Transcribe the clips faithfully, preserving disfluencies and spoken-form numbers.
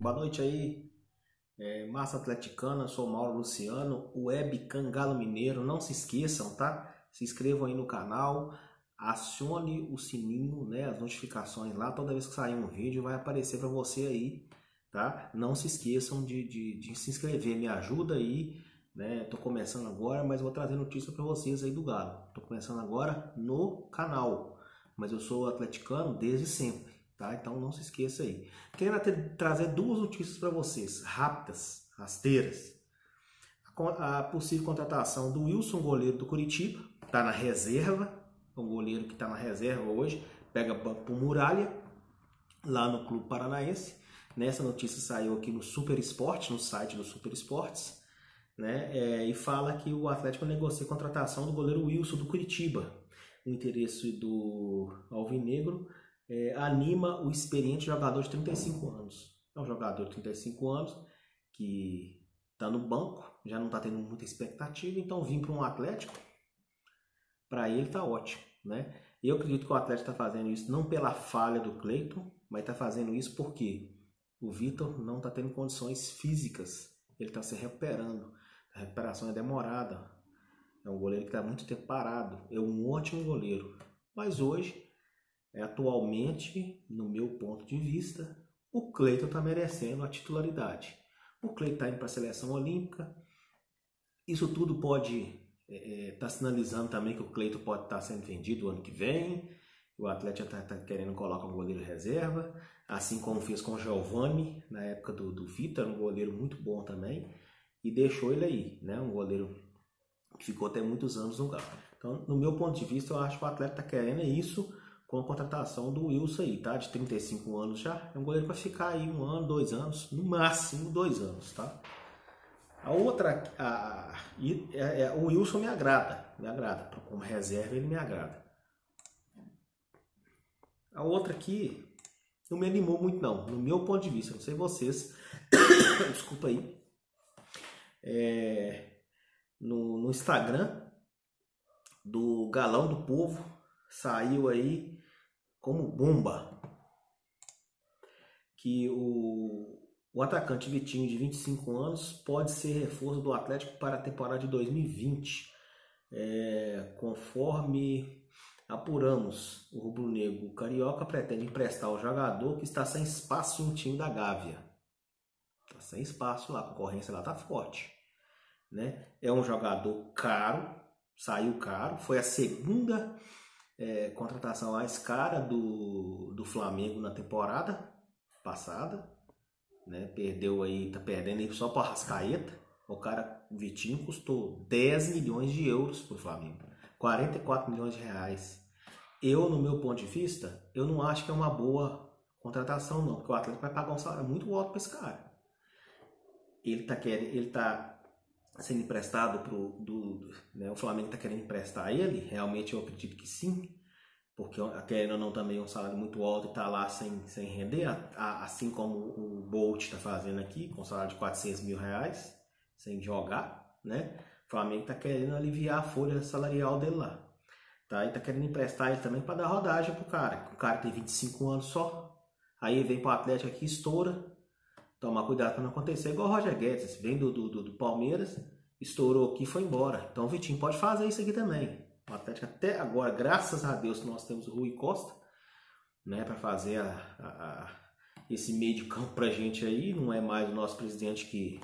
Boa noite aí, é, Massa Atleticana, sou Mauro Luciano, Webcam Galo Mineiro. Não se esqueçam, tá? Se inscrevam aí no canal, acione o sininho, né, as notificações lá. Toda vez que sair um vídeo vai aparecer para você aí, tá? Não se esqueçam de, de, de se inscrever, me ajuda aí, né? Tô começando agora, mas vou trazer notícia para vocês aí do Galo. Tô começando agora no canal, mas eu sou atleticano desde sempre. Tá? Então não se esqueça aí. Quero ter, trazer duas notícias para vocês, rápidas, rasteiras. A, a possível contratação do Wilson, goleiro do Curitiba, está na reserva, um goleiro que está na reserva hoje, pega banco por Muralha, lá no Clube Paranaense. Nessa notícia saiu aqui no Super Esporte, no site do Super Esportes, né? É, e fala que o Atlético negocia a contratação do goleiro Wilson do Curitiba. O interesse do Alvinegro É, anima o experiente jogador de trinta e cinco anos. É um jogador de trinta e cinco anos que está no banco, já não está tendo muita expectativa, então vir para um Atlético, para ele está ótimo, né? Eu acredito que o Atlético está fazendo isso não pela falha do Cleiton, mas está fazendo isso porque o Vitor não está tendo condições físicas, ele está se recuperando, a recuperação é demorada, é um goleiro que está muito tempo parado, é um ótimo goleiro, mas hoje É, atualmente, no meu ponto de vista, o Cleiton está merecendo a titularidade. O Cleiton está indo para a seleção olímpica. Isso tudo pode estar é, tá sinalizando também que o Cleiton pode estar tá sendo vendido o ano que vem. O Atlético está tá querendo colocar um goleiro reserva, assim como fez com o Giovani na época do, do Vitor, um goleiro muito bom também, e deixou ele aí, né? Um goleiro que ficou até muitos anos no Galo. Então, no meu ponto de vista, eu acho que o Atlético está querendo isso, com a contratação do Wilson aí, tá? De trinta e cinco anos já. É um goleiro para ficar aí um ano, dois anos, no máximo dois anos, tá? A outra, a, a, a, a, o Wilson me agrada, me agrada. Como reserva ele me agrada. A outra aqui não me animou muito não, no meu ponto de vista, não sei vocês. Desculpa aí. É, no, no Instagram do Galão do Povo saiu aí como bomba que o, o atacante Vitinho, de vinte e cinco anos, pode ser reforço do Atlético para a temporada de dois mil e vinte. É, conforme apuramos, o rubro-negro carioca pretende emprestar o jogador que está sem espaço em um time da Gávea. Está sem espaço lá, a concorrência lá está forte, né? É um jogador caro, saiu caro, foi a segunda É, contratação mais cara do, do Flamengo na temporada passada, né? Perdeu aí, tá perdendo aí só para a Arrascaeta. O cara, o Vitinho, custou dez milhões de euros pro Flamengo, quarenta e quatro milhões de reais. Eu, no meu ponto de vista, eu não acho que é uma boa contratação não, porque o Atlético vai pagar um salário muito alto para esse cara. Ele tá querendo, ele tá sendo emprestado pro do, do né, o Flamengo está querendo emprestar ele, realmente eu acredito que sim, porque querendo ou não também é um salário muito alto e está lá sem, sem render, assim como o Bolt está fazendo aqui, com um salário de quatrocentos mil reais, sem jogar, né? O Flamengo está querendo aliviar a folha salarial dele lá, tá? E está querendo emprestar ele também para dar rodagem pro cara, o cara tem vinte e cinco anos só, aí vem para o Atlético aqui, estoura. Tomar cuidado para não acontecer igual o Roger Guedes, vem do, do, do Palmeiras, estourou aqui e foi embora. Então o Vitinho pode fazer isso aqui também. O Atlético até agora, graças a Deus, nós temos o Rui Costa, né, para fazer a, a, a, esse meio de campo pra gente aí. Não é mais o nosso presidente, que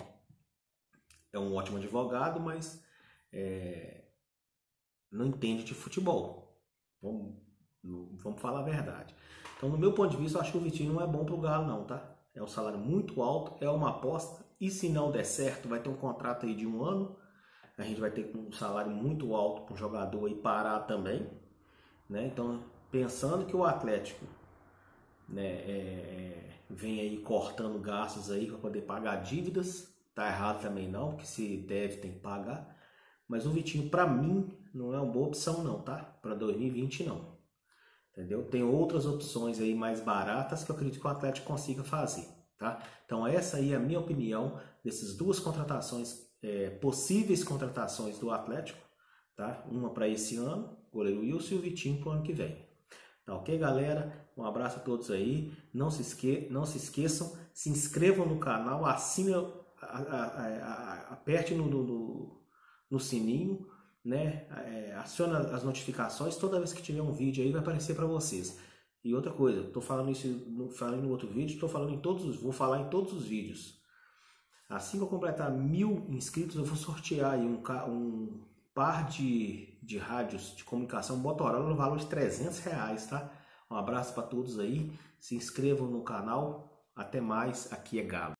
é um ótimo advogado, mas é, não entende de futebol. Vamos, vamos falar a verdade. Então, no meu ponto de vista, eu acho que o Vitinho não é bom pro Galo não, tá? É um salário muito alto, é uma aposta, e se não der certo, vai ter um contrato aí de um ano, a gente vai ter um salário muito alto para o jogador aí parar também, né? Então, pensando que o Atlético, né, é, vem aí cortando gastos aí para poder pagar dívidas, tá errado também não, porque se deve tem que pagar, mas o Vitinho para mim não é uma boa opção não, tá? Para dois mil e vinte não. Entendeu? Tem outras opções aí mais baratas que eu acredito que o Atlético consiga fazer, tá? Então essa aí é a minha opinião dessas duas contratações, é, possíveis contratações do Atlético, tá? Uma para esse ano, goleiro Wilson, e o Vitinho para o ano que vem. Tá ok, galera? Um abraço a todos aí. Não se, esque... não se esqueçam, se inscrevam no canal, assinem, a, a, a, aperte no, no, no sininho, né? É, aciona as notificações. Toda vez que tiver um vídeo aí vai aparecer para vocês. E outra coisa, estou falando isso, falando no outro vídeo, estou falando em todos os, vou falar em todos os vídeos. Assim que eu completar mil inscritos, eu vou sortear aí um, um par de, de rádios de comunicação Motorola no valor de trezentos reais, tá? Um abraço para todos aí, se inscrevam no canal, até mais, aqui é Galo.